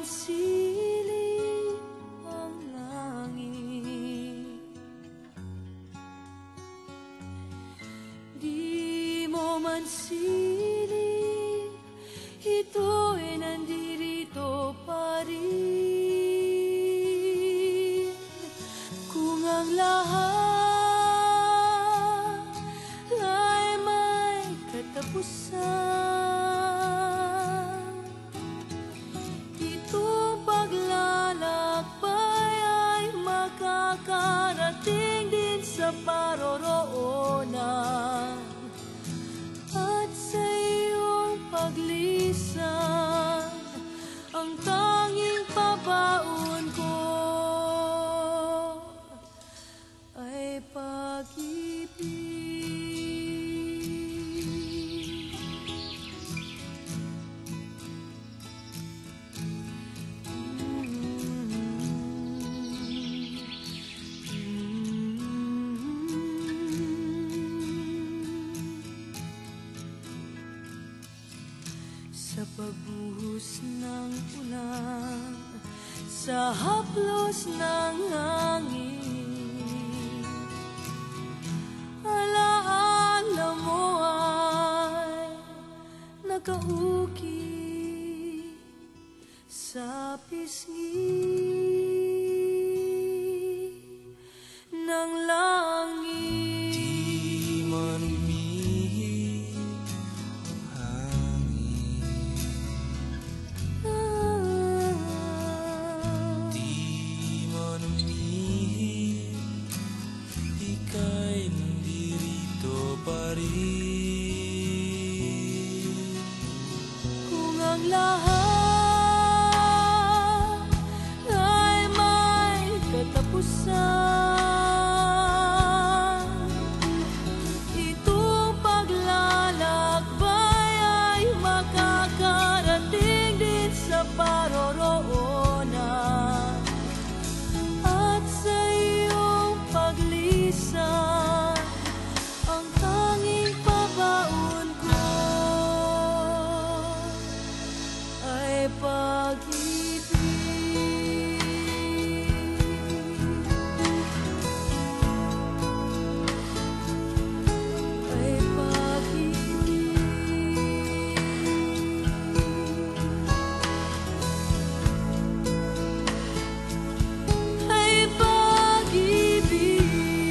man siling ang langit, di mo man siling, ito'y nandirito pa rin. Kung ang lahat ay may katapusan, makakarating din sa paroroonan, at sa iyong paglisan, ang tanging pabaon ko ay pag-ibig. Sa pagbuhos ng ulan, sa haplos ng hangin, alaala mo ay nakaukit sa pisngi ng langit. Di man umihip kung ang lahat ay may katapusan, itong paglalakbay ay makakarating din sa paroroonan, at sa iyong paglisan, ang tanging pabaon ko ay pag-ibig. Ay pag-ibig. Ay pag-ibig.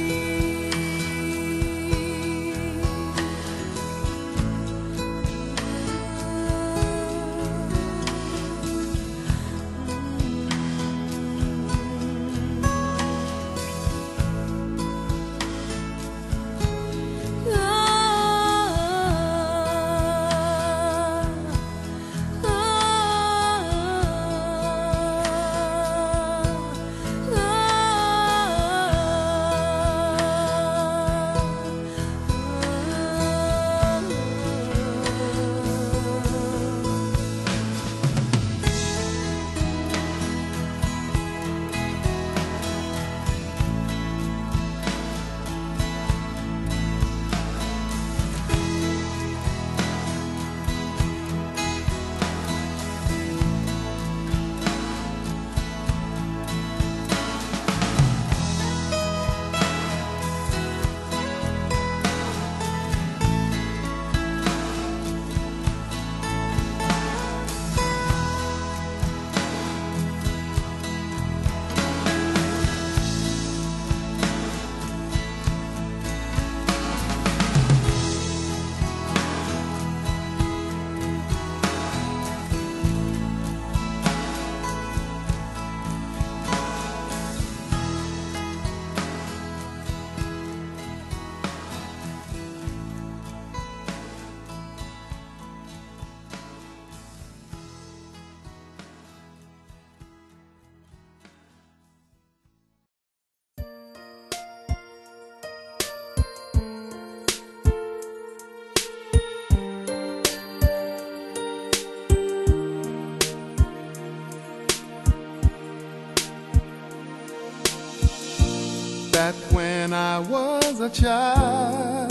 That when I was a child,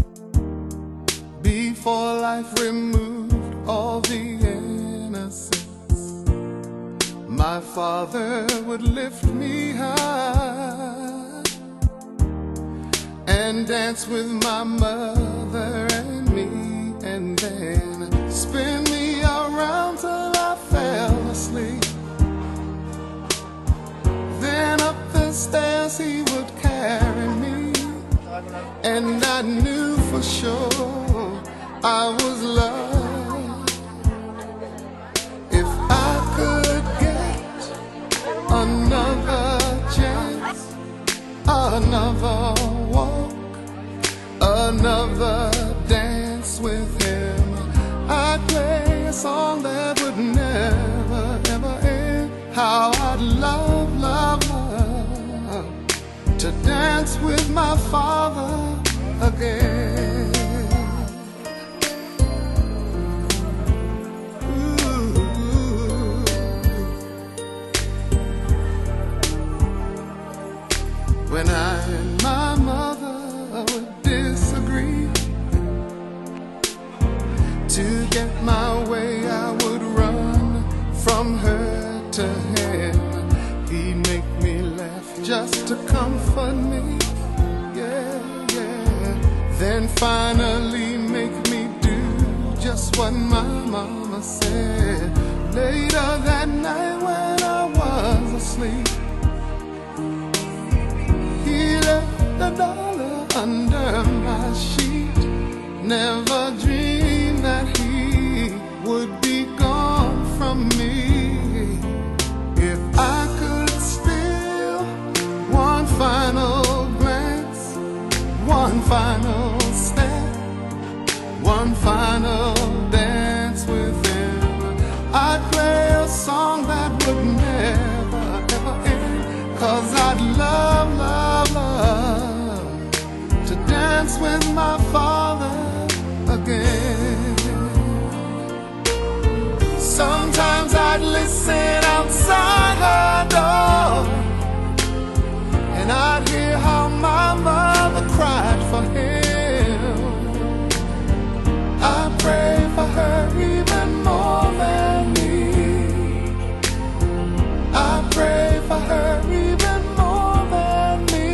before life removed all the innocence, father would lift me high and dance with my mother and me, and then spin me around till I fell asleep. Then up the stairs he would carry me, and I knew for sure I was loved. If I could get another chance, another walk, another dance with him, I'd play a song that would never, ever end. How I'd love, love, love to dance with my father again. When I and my mother would disagree, to get my way I would run from her to him. He'd make me laugh just to comfort me, yeah, yeah. Then finally make me do just what my mama said. Later that night when I was asleep, he left $1 under my sheet. Never dreamed that he would be gone from me. If I could steal one final glance, one final step, one final dance with him, I'd play a song that would never, ever end. 'Cause I'd love, love, love to dance with my father again. Sometimes I'd listen outside her door, and I'd hear how my mother cried for him. I pray for her even more than me. I pray for her even more than me.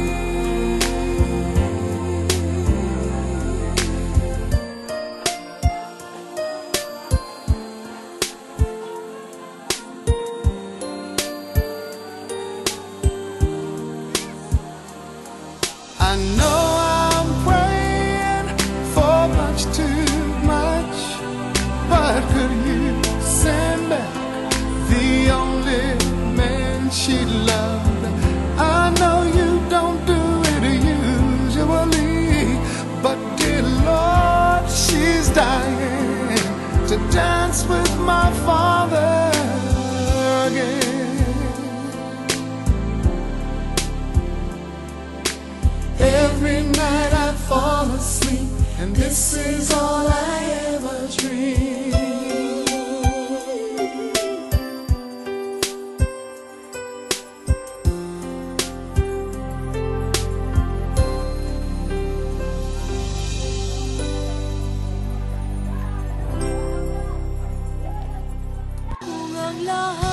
I know I'm praying for much too much, but could you send back the only man she loved? I know you don't do it usually, but dear Lord, she's dying to dance with my father again. Every night I fall asleep, and this is all I ever dream. Kung ang lahat